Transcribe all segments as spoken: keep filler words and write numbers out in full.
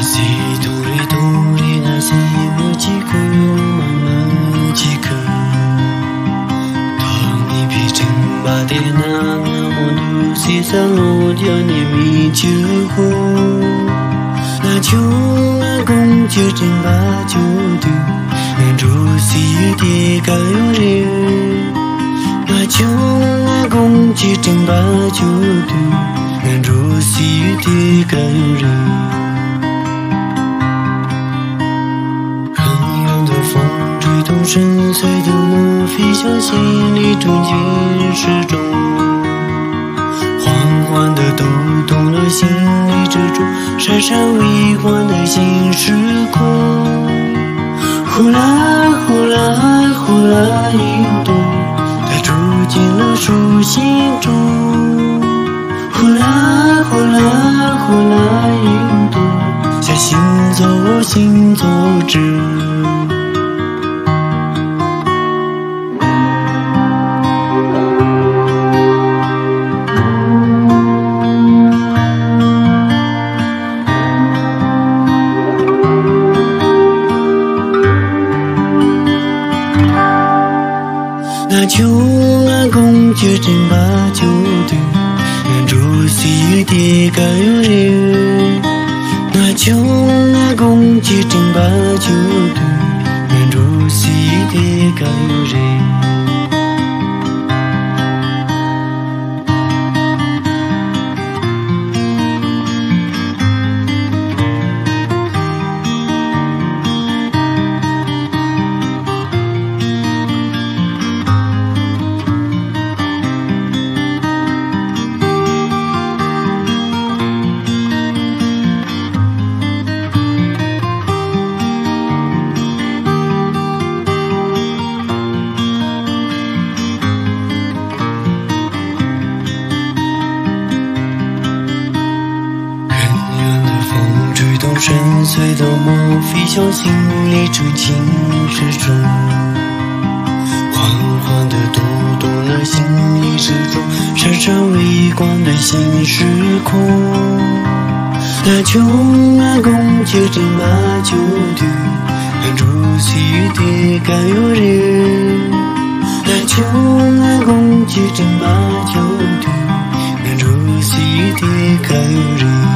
Si sa lo dia ni mi chư ho na chu na gong chư trên ba chu tu nên ru si ti ca yo re na chu na gong chư trên ba chu tu nên ru si ti ca yo re很远的风吹动深邃的梦飞向心里中间始终缓地抖动了心里之中闪闪微光的新时空，呼啦呼啦呼啦运动，它住进了树心中，呼啦呼啦呼啦运动，像行走行走着。那秋那公就真把酒的，那竹溪的该有人。那秋那公就真把酒的，那竹溪的该有人。深邃的梦飞向心里纯净之中，缓缓地抖动了心里之中闪闪微光的新时空。那秋那公就真把酒的，那竹溪的该有人。那秋那公就真把酒的，那竹溪的该有人。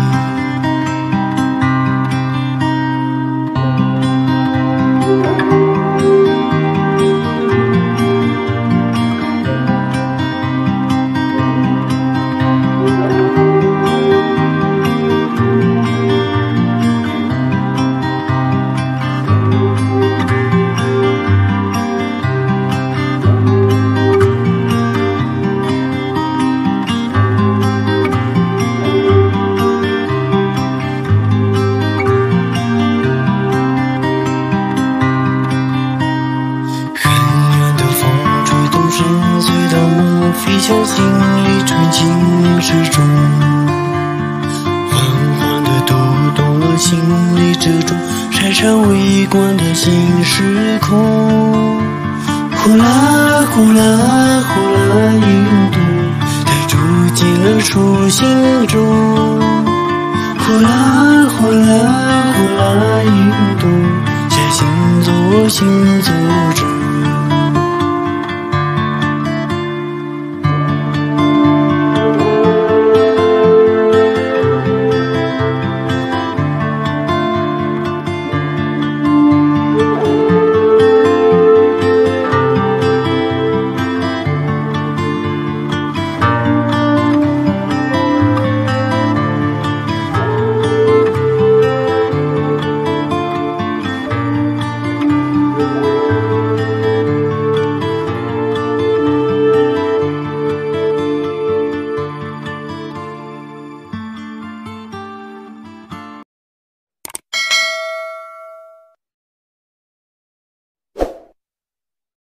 飞向心里纯净之中，缓缓地抖动了心里之中闪闪微光的新时空，呼啦呼啦呼啦运动，它住进了树心中，呼啦呼啦呼啦运动，像行走行走着。